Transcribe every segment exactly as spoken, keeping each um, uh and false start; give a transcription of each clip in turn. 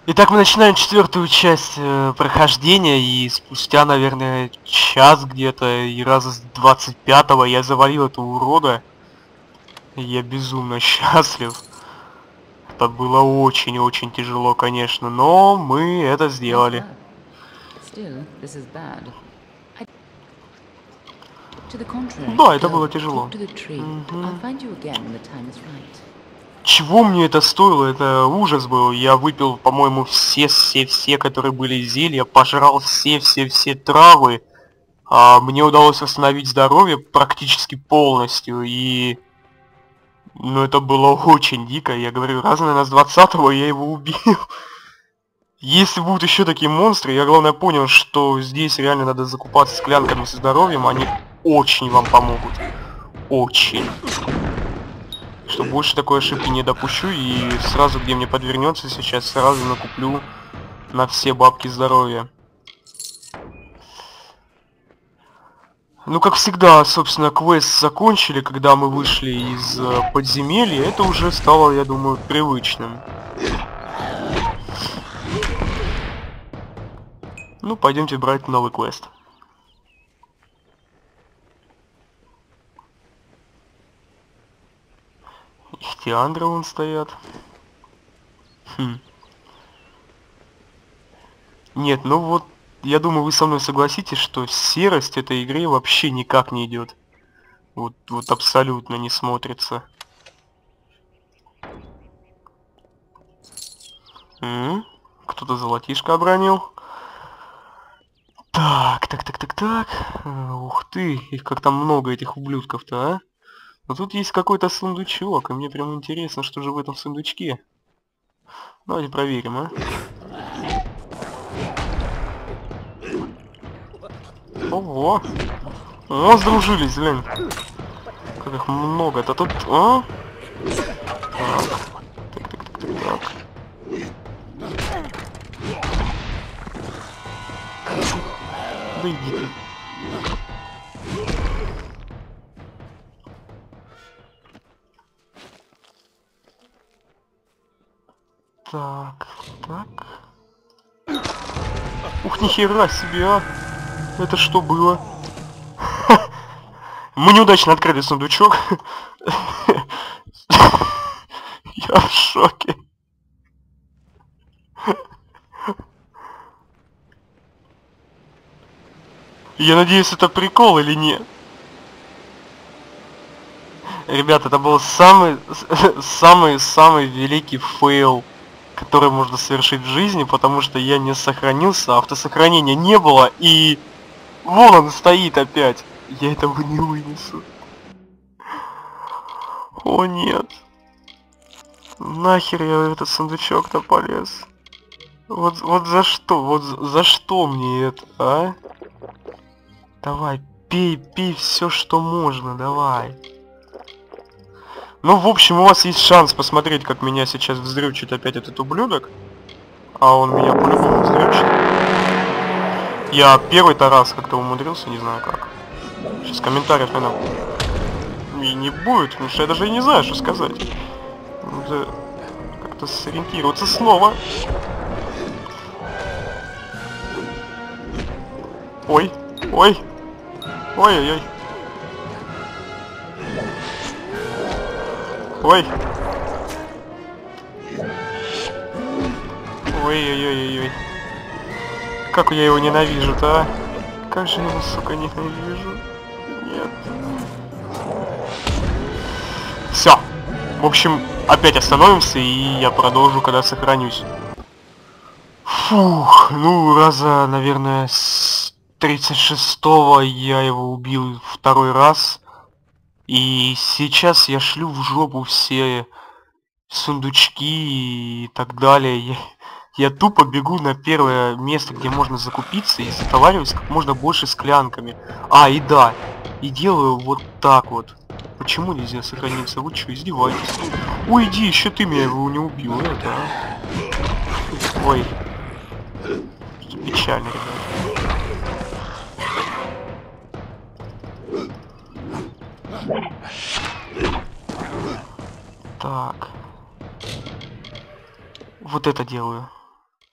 Итак, мы начинаем четвертую часть э, прохождения, и спустя, наверное, час где-то, и раза с двадцать пятого я завалил этого урода. И я безумно счастлив. Это было очень-очень тяжело, конечно, но мы это сделали. Да, это было тяжело. Мгм. Чего мне это стоило? Это ужас был. Я выпил, по-моему, все-все-все, которые были зелья, пожрал все-все-все травы. А мне удалось восстановить здоровье практически полностью. И... Ну, это было очень дико. Я говорю, раз, наверное, с двадцатого я его убил. Если будут еще такие монстры, я, главное, понял, что здесь реально надо закупаться склянками со здоровьем. Они очень вам помогут. Очень. Что больше такой ошибки не допущу, и сразу, где мне подвернется сейчас, сразу накуплю на все бабки здоровья. Ну, как всегда, собственно, квест закончили, когда мы вышли из э, подземелья. Это уже стало, я думаю, привычным. Ну, пойдемте брать новый квест. Ихтиандры вон стоят. Хм. Нет, ну вот, я думаю, вы со мной согласитесь, что серость этой игре вообще никак не идет. Вот, вот абсолютно не смотрится. Кто-то золотишко обронил. Так, так, так, так, так. Ух ты, их как там много, этих ублюдков-то, а? Но тут есть какой-то сундучок, и мне прям интересно, что же в этом сундучке. Давайте проверим, а? Ого! О, сдружились, глянь. Как их много-то тут, а? Так, так, так, так, так, так. Да иди ты. Так, так. Ух, нихера себе, а! Это что было? Мы неудачно открыли сундучок. Я в шоке. Я надеюсь, это прикол или нет. Ребята, это был самый, самый, самый великий фейл, который можно совершить в жизни, потому что я не сохранился, автосохранения не было, и вон он стоит опять. Я этого не вынесу. О нет. Нахер я в этот сундучок-то полез? Вот, вот за что? Вот за что мне это, а? Давай, пей, пей все, что можно, давай. Ну, в общем, у вас есть шанс посмотреть, как меня сейчас вздрючит опять этот ублюдок. А он меня по-любому вздрючит. Я первый-то раз как-то умудрился, не знаю как. Сейчас комментариев, наверное, и не будет, потому что я даже и не знаю, что сказать. Надо как-то сориентироваться снова. Ой, ой, ой-ой-ой. Ой. Ой-ой-ой-ой-ой. Как я его ненавижу-то, а? Как же я его, сука, ненавижу. Нет. Все. В общем, опять остановимся, и я продолжу, когда сохранюсь. Фух, ну, раза, наверное, с тридцать шестого я его убил второй раз. И сейчас я шлю в жопу все сундучки и так далее. Я, я тупо бегу на первое место, где можно закупиться, и затовариваюсь как можно больше склянками. А, и да, и делаю вот так вот. Почему нельзя сохраниться? Вы что, издеваетесь? Уйди, еще ты меня его не убил, это, а? Ой. Печально, ребята. Так. Вот это делаю.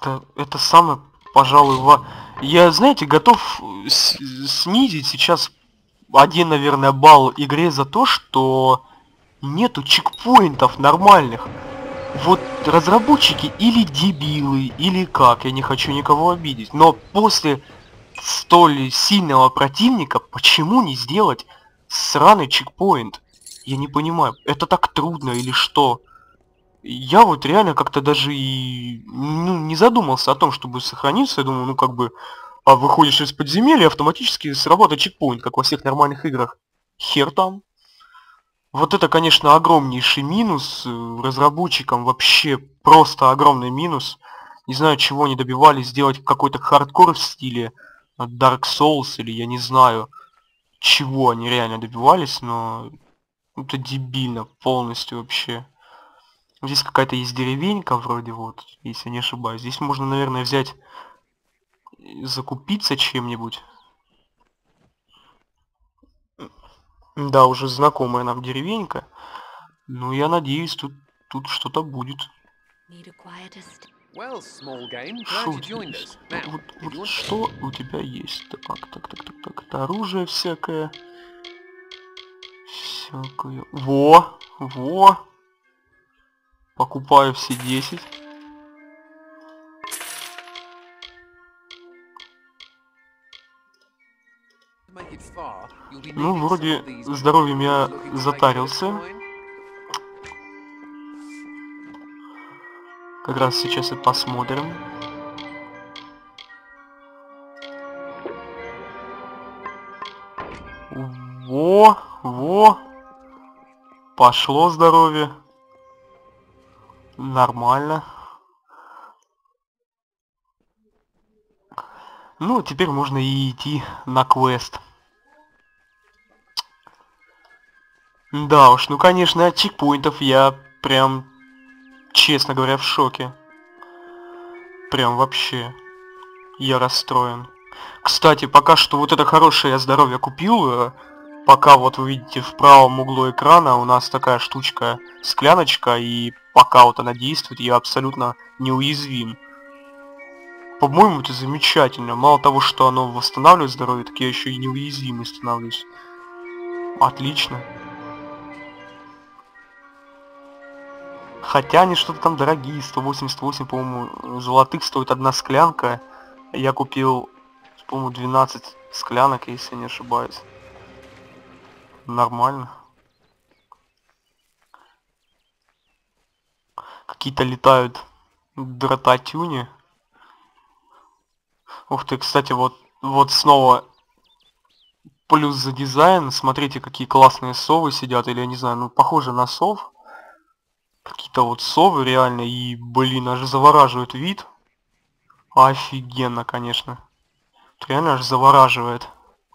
Это, это самое, пожалуй, ва... Я, знаете, готов с- снизить сейчас один, наверное, балл игре за то, что нету чекпоинтов нормальных. Вот разработчики или дебилы, или как, я не хочу никого обидеть, но после столь сильного противника, почему не сделать сраный чекпоинт? Я не понимаю, это так трудно или что? Я вот реально как-то даже и ну, не задумался о том, чтобы сохраниться. Я думаю, ну как бы, а выходишь из подземелья, автоматически сработает чекпоинт, как во всех нормальных играх. Хер там. Вот это, конечно, огромнейший минус. э, Разработчикам вообще просто огромный минус. Не знаю, чего они добивались, сделать какой-то хардкор в стиле э, Dark Souls или я не знаю, чего они реально добивались, но это дебильно полностью вообще. Здесь какая-то есть деревенька вроде вот, если не ошибаюсь. Здесь можно, наверное, взять, э, закупиться чем-нибудь. Да, уже знакомая нам деревенька. Ну, я надеюсь, тут, тут что-то будет. Well, small game, Что glad у you тебя joined есть? us. Ну, Now, вот, if вот you want... что у тебя есть? Так, так, так, так, так. Это оружие всякое. Всякое. Во! Во! Покупаю все десять. To make it far, you'll be Ну, needing some вроде of these здоровьем books. я Looking to make a bit of затарился. coin? Как раз сейчас и посмотрим. Во! Во! Пошло здоровье. Нормально. Ну, теперь можно и идти на квест. Да уж, ну конечно, от чекпоинтов я прям, честно говоря, в шоке. Прям вообще. Я расстроен. Кстати, пока что вот это хорошее здоровье купил. э, Пока вот вы видите в правом углу экрана у нас такая штучка, скляночка, и пока вот она действует, я абсолютно неуязвим. По-моему, это замечательно. Мало того, что оно восстанавливает здоровье, так я еще и неуязвимый становлюсь. Отлично. Хотя они что-то там дорогие, сто восемьдесят восемь, по-моему, золотых стоит одна склянка. Я купил, по-моему, двенадцать склянок, если не ошибаюсь. Нормально. Какие-то летают дрататюни. Ух ты, кстати, вот, вот снова плюс за дизайн. Смотрите, какие классные совы сидят. Или я не знаю, ну похоже на сов. Какие-то вот совы реально. И, блин, аж завораживает вид. Офигенно, конечно. Реально аж завораживает.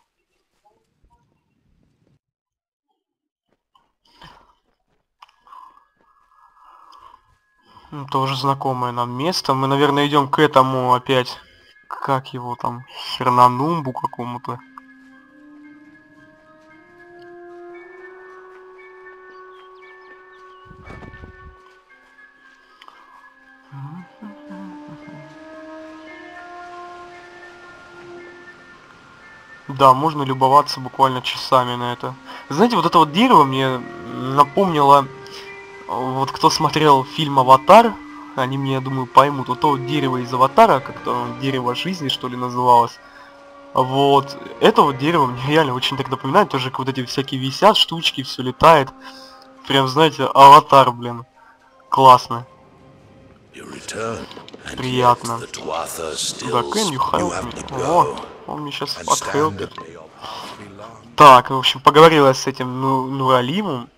Ну, тоже знакомое нам место. Мы, наверное, идем к этому опять. Как его там? Хернанумбу какому-то. Да, можно любоваться буквально часами на это. Знаете, вот это вот дерево мне напомнило, вот кто смотрел фильм «Аватар», они мне, я думаю, поймут. Вот то вот дерево из «Аватара», как-то дерево жизни, что ли, называлось. Вот, это вот дерево мне реально очень так напоминает, тоже как вот эти всякие висят штучки, все летает. Прям, знаете, «Аватар», блин. Классно. Приятно. Да, can you help me? О, он мне сейчас подхелпит. Так, в общем, поговорила с этим ну, Нуралимом.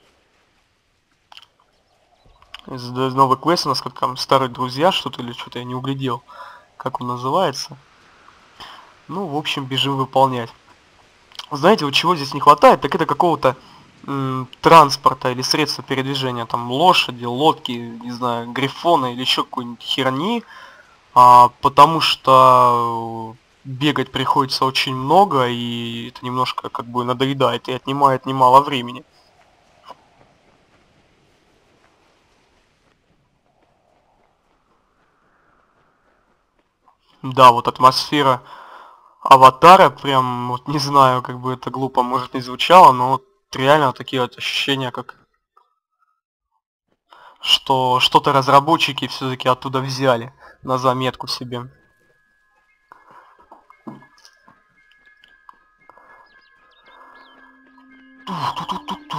Из новый квест у нас как там старые друзья что-то или что-то я не углядел. Как он называется. Ну, в общем, бежим выполнять. Знаете, вот чего здесь не хватает, так это какого-то транспорта или средства передвижения. Там лошади, лодки, не знаю, грифона или еще какой-нибудь херни. А, потому что бегать приходится очень много, и это немножко как бы надоедает и отнимает немало времени. Да, вот атмосфера Аватара, прям, вот не знаю, как бы это глупо, может, не звучало, но вот реально вот такие вот ощущения, как что что-то разработчики все-таки оттуда взяли на заметку себе. Ту-ту-ту-ту-ту.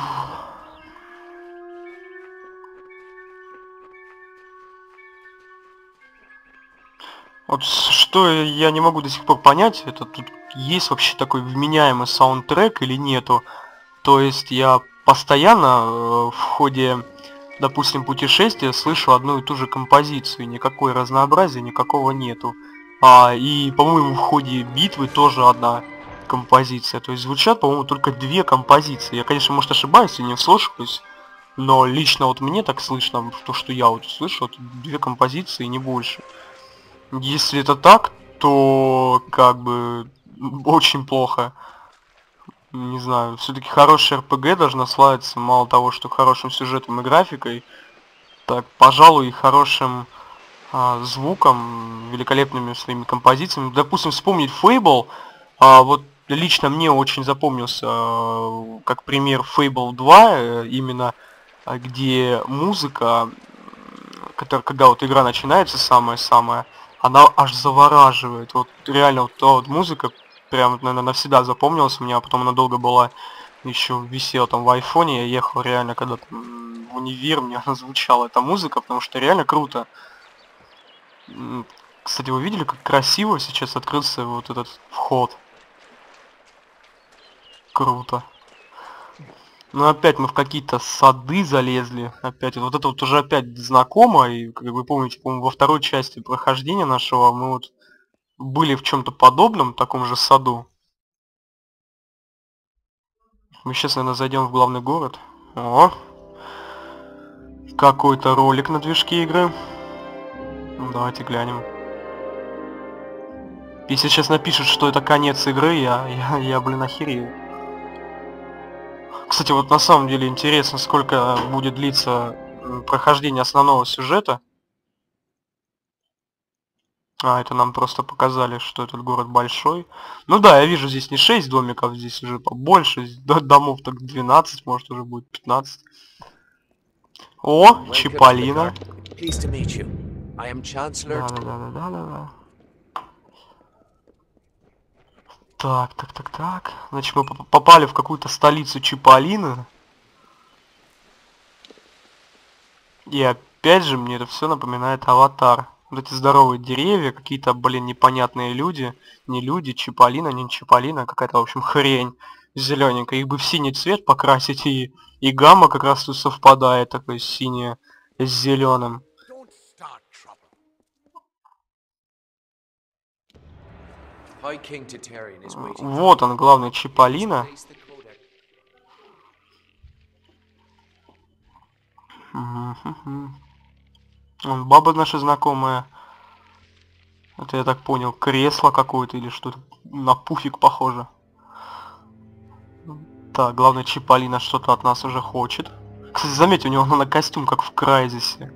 Вот что я не могу до сих пор понять, это тут есть вообще такой вменяемый саундтрек или нету. То есть я постоянно э, в ходе, допустим, путешествия слышу одну и ту же композицию, никакой разнообразия никакого нету. А, и, по-моему, в ходе битвы тоже одна композиция. То есть звучат, по-моему, только две композиции. Я, конечно, может ошибаюсь и не вслушиваюсь, но лично вот мне так слышно, то, что я вот слышу, вот две композиции, не больше. Если это так, то как бы очень плохо. Не знаю, все-таки хороший эр пэ гэ должна славиться мало того, что хорошим сюжетом и графикой, так, пожалуй, и хорошим а, звуком, великолепными своими композициями. Допустим, вспомнить Fable, а, вот лично мне очень запомнился, а, как пример Fable два, э, именно а, где музыка, которая, когда вот игра начинается, самая-самая, она аж завораживает. Вот реально вот та вот музыка прям, наверное, навсегда запомнилась у меня, а потом она долго была еще висела там в айфоне, я ехал реально когда-то в универ, мне она звучала эта музыка, потому что реально круто. Кстати, вы видели, как красиво сейчас открылся вот этот вход? Круто. Ну опять мы в какие-то сады залезли. Опять вот это вот уже опять знакомо. И как вы помните, по-моему, во второй части прохождения нашего мы вот были в чем-то подобном, таком же саду. Мы сейчас, наверное, зайдем в главный город. О! Какой-то ролик на движке игры. Давайте глянем. Если сейчас напишут, что это конец игры, я, я, я блин, охерею. Кстати, вот на самом деле интересно, сколько будет длиться прохождение основного сюжета. А, это нам просто показали, что этот город большой. Ну да, я вижу здесь не шесть домиков, здесь уже побольше. Домов так двенадцать, может уже будет пятнадцать. О, Чиполлино. Да-да-да-да-да-да. Так, так, так, так. Значит, мы попали в какую-то столицу Чиполлино. И опять же, мне это все напоминает Аватар. Вот эти здоровые деревья, какие-то, блин, непонятные люди. Не люди, Чиполлино, не Чиполлино, какая-то, в общем, хрень зелененькая. Их бы в синий цвет покрасить, и, и гамма как раз тут совпадает, такой синяя с зеленым. Вот он, главный Чиполлино. Вон баба наша знакомая. Это я так понял, кресло какое-то или что-то на пуфик похоже. Так, главное Чиполлино что-то от нас уже хочет. Кстати, заметьте, у него на костюм как в Крайзисе.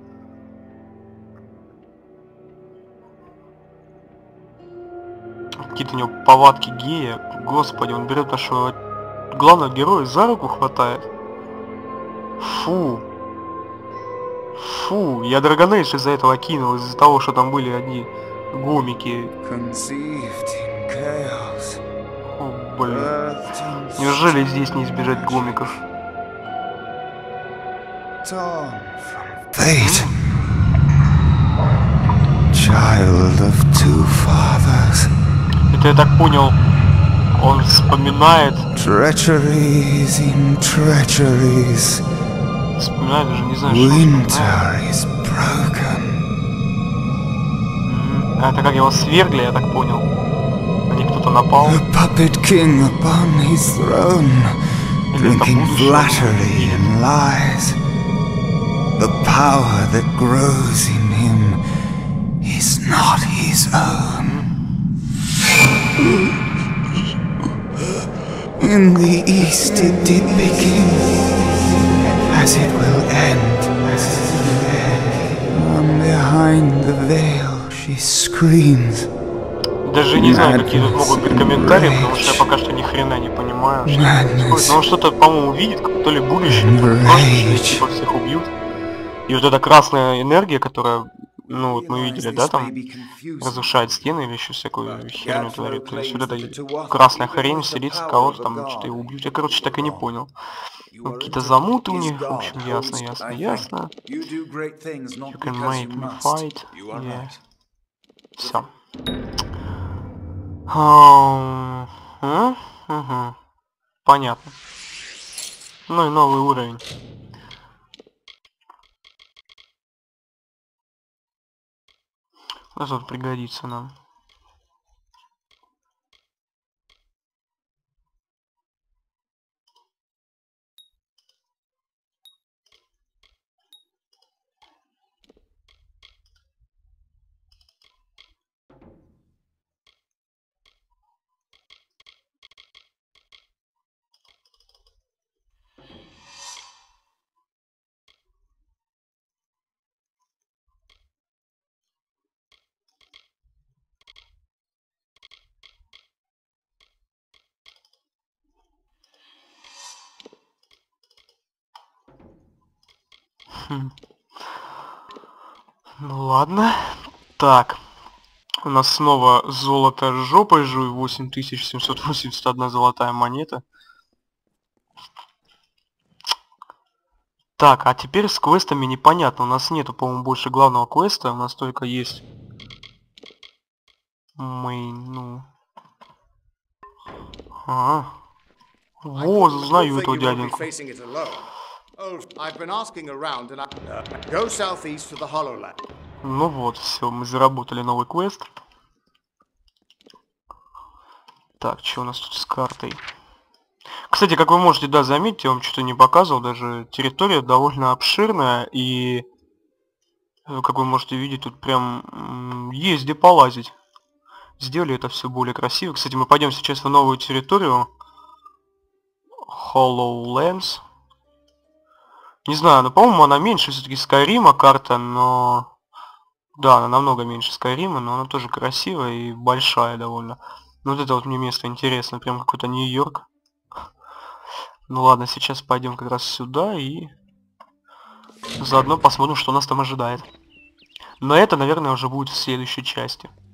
Какие-то у него повадки гея. Господи, он берет нашего главного героя за руку хватает. Фу. Фу, я Dragon Age из-за этого кинул, из-за того, что там были одни гомики. О, блин. Неужели здесь не избежать гомиков? Это, я так понял, он вспоминает... Вспоминает, даже не знаю, что mm-hmm. А это как его свергли, я так понял. На них кто-то напал. Или это будущее. The power that grows in him is not his own. In the east it did begin, as it will end. From behind the veil she screams. Даже не знаю, какие тут могут быть комментарии, потому что я пока что ни хрена не понимаю, что происходит. Но он что-то, по-моему, видит, то ли будущее, то ли прошлое, что типа всех убьют. И вот эта красная энергия, которая, ну вот мы видели, да, там разрушает стены или еще всякую херню творит. То есть вот эта красная хрень вселится, кого-то там что-то его убьют. Я, короче, так и не понял. Ну, какие-то замуты у них, в общем, ясно, ясно, ясно. You can make me fight. Yeah. Все. А, а, угу. Понятно. Ну и новый уровень. Вот тут пригодится нам. Хм. Ну ладно. Так. У нас снова золото с жопой жуй, восемь тысяч семьсот восемьдесят одна золотая монета. Так, а теперь с квестами непонятно. У нас нету, по-моему, больше главного квеста. У нас только есть... Мейн, ну... А, во, знаю этого дяденьку. Ну вот, все, мы заработали новый квест. Так, что у нас тут с картой? Кстати, как вы можете, да, заметить, я вам что-то не показывал, даже территория довольно обширная, и, как вы можете видеть, тут прям есть где полазить. Сделали это все более красиво. Кстати, мы пойдем сейчас в новую территорию. HollowLands. Не знаю, но, по-моему, она меньше все-таки Скайрима карта, но... Да, она намного меньше Скайрима, но она тоже красивая и большая довольно. Ну, вот это вот мне место интересно, прям какой-то Нью-Йорк. Ну ладно, сейчас пойдем как раз сюда и... Заодно посмотрим, что нас там ожидает. Но это, наверное, уже будет в следующей части.